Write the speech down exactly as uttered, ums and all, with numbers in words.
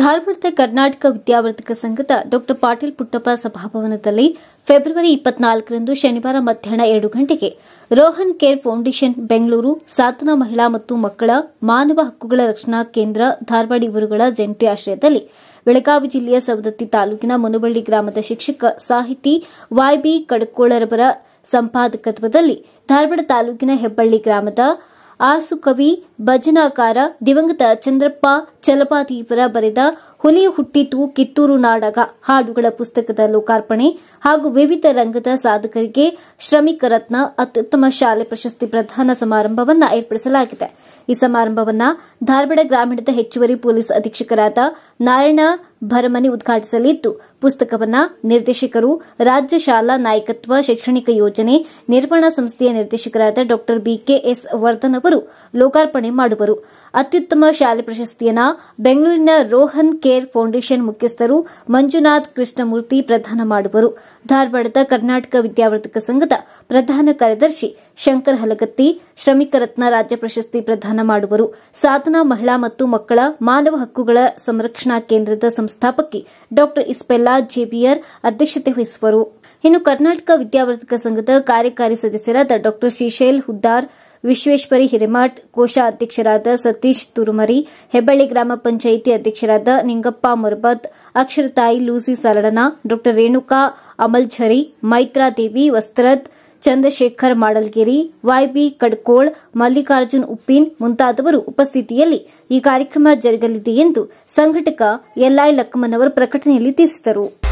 ಧಾರವಾಡದ ಕರ್ನಾಟಕ ವಿದ್ಯಾವರ್ಧಕ ಸಂಘದ ಡಾ ಪಾಟೀಲ್ ಪುಟ್ಟಪ್ಪ ಸಭಾಭವನದಲ್ಲಿ ಫೆಬ್ರವರಿ ಇಪ್ಪತ್ನಾಲ್ಕರಂದು ಶನಿವಾರ ಮಧ್ಯಾಹ್ನ ಎರಡು ಗಂಟೆಗೆ ರೋಹನ್ ಕೇರ್ ಫೌಂಡೇಶನ್ ಬೆಂಗಳೂರು ಸಾಧನಾ ಮಹಿಳಾ ಮತ್ತು ಮಕ್ಕಳ ಮಾನವ ಹಕ್ಕುಗಳ ರಕ್ಷಣಾ ಕೇಂದ್ರ ಧಾರವಾಡ ಇವರುಗಳ ಜಂಟಿ ಆಶ್ರಯದಲ್ಲಿ ಬೆಳಗಾವಿ ಜಿಲ್ಲೆಯ ಸವದತ್ತಿ ತಾಲೂಕಿನ ಮುನವಳ್ಳಿ ಗ್ರಾಮದ ಶಿಕ್ಷಕ ಸಾಹಿತಿ ವೈಬಿ ಕಡಕೋಳರವರ ಸಂಪಾದಕತ್ವದಲ್ಲಿ ಧಾರವಾಡ ತಾಲೂಕಿನ ಹೆಬ್ಬಳ್ಳಿ ಗ್ರಾಮದ ಆಸುಕವಿ ಭಜನಾಕಾರ ದಿವಂಗತ ಚಂದ್ರಪ್ಪ ಚಲಪಾತಿಯವರ ಬರೆದ ಹುಲಿ ಹುಟ್ಟಿತು ಕಿತ್ತೂರು ನಾಡಗ ಹಾಡುಗಳ ಪುಸ್ತಕದ ಲೋಕಾರ್ಪಣೆ ಹಾಗೂ ವಿವಿಧ ರಂಗದ ಸಾಧಕರಿಗೆ ಶ್ರಮಿಕ ರತ್ನ ಅತ್ಯುತ್ತಮ ಶಾಲೆ ಪ್ರಶಸ್ತಿ ಪ್ರದಾನ ಸಮಾರಂಭವನ್ನು ಏರ್ಪಡಿಸಲಾಗಿದೆ. ಈ ಸಮಾರಂಭವನ್ನು ಧಾರವಾಡ ಗ್ರಾಮೀಣದ ಹೆಚ್ಚುವರಿ ಪೊಲೀಸ್ ಅಧೀಕ್ಷಕರಾದ ನಾರಾಯಣ ಭರಮನಿ ಉದ್ಘಾಟಿಸಲಿದ್ದು, ಪುಸ್ತಕವನ್ನು ನಿರ್ದೇಶಕರು ರಾಜ್ಯ ಶಾಲಾ ನಾಯಕತ್ವ ಶೈಕ್ಷಣಿಕ ಯೋಜನೆ ನಿರ್ವಹಣಾ ಸಂಸ್ಥೆಯ ನಿರ್ದೇಶಕರಾದ ಡಾ ಬಿಕೆಎಸ್ ವರ್ಧನ್ ಅವರು ಲೋಕಾರ್ಪಣೆ ಮಾಡುವರು. ಅತ್ಯುತ್ತಮ ಶಾಲೆ ಪ್ರಶಸ್ತಿಯನ್ನು ಬೆಂಗಳೂರಿನ ರೋಹನ್ ಕೇರ್ ಫೌಂಡೇಶನ್ ಮುಖ್ಯಸ್ಥರು ಮಂಜುನಾಥ್ ಕೃಷ್ಣಮೂರ್ತಿ ಪ್ರದಾನ ಮಾಡುವರು. ಧಾರವಾಡದ ಕರ್ನಾಟಕ ವಿದ್ಯಾವರ್ಧಕ ಸಂಘದ ಪ್ರಧಾನ ಕಾರ್ಯದರ್ಶಿ ಶಂಕರ್ ಹಲಗತ್ತಿ ಶ್ರಮಿಕ ರತ್ನ ರಾಜ್ಯ ಪ್ರಶಸ್ತಿ ಪ್ರದಾನ ಮಾಡುವರು. ಸಾಧನಾ ಮಹಿಳಾ ಮತ್ತು ಮಕ್ಕಳ ಮಾನವ ಹಕ್ಕುಗಳ ಸಂರಕ್ಷಣಾ ಕೇಂದ್ರದ ಸಂಸ್ಥಾಪಕಿ ಡಾ ಇಸ್ಪೆಲ್ಲಾ ಜೇವಿಯರ್ ಅಧ್ಯಕ್ಷತೆ ವಹಿಸುವರು. ಇನ್ನು ಕರ್ನಾಟಕ ವಿದ್ಯಾವರ್ಧಕ ಸಂಘದ ಕಾರ್ಯಕಾರಿ ಸದಸ್ಯರಾದ ಡಾ ಶ್ರೀಶೈಲ್ ಹುದ್ದಾರ್, ವಿಶ್ವೇಶ್ವರಿ ಹಿರೇಮಠ್, ಕೋಶಾಧ್ಯಕ್ಷರಾದ ಸತೀಶ್ ತುರುಮರಿ, ಹೆಬ್ಬಳ್ಳಿ ಗ್ರಾಮ ಪಂಚಾಯಿತಿ ಅಧ್ಯಕ್ಷರಾದ ನಿಂಗಪ್ಪ ಮೊರಬತ್, ಅಕ್ಷರತಾಯಿ ಲೂಸಿ ಸರಳನ, ಡಾ ರೇಣುಕಾ ಅಮಲ್ಝರಿ, ಮೈತ್ರಾದೇವಿ ವಸ್ತ್ರದ್, ಚಂದ್ರಶೇಖರ್ ಮಾಡಲ್ಗಿರಿ, ವೈಬಿ ಕಡ್ಕೋಳ್, ಮಲ್ಲಿಕಾರ್ಜುನ್ ಉಪ್ಪಿನ್ ಮುಂತಾದವರು ಉಪಸ್ಥಿತಿಯಲ್ಲಿ ಈ ಕಾರ್ಯಕ್ರಮ ಜರುಗಲಿದೆ ಎಂದು ಸಂಘಟಕ ಎಲ್ಐ ಲಕ್ಕಮ್ಮನವರ್ ಪ್ರಕಟಣೆಯಲ್ಲಿ ತಿಳಿಸಿದರು.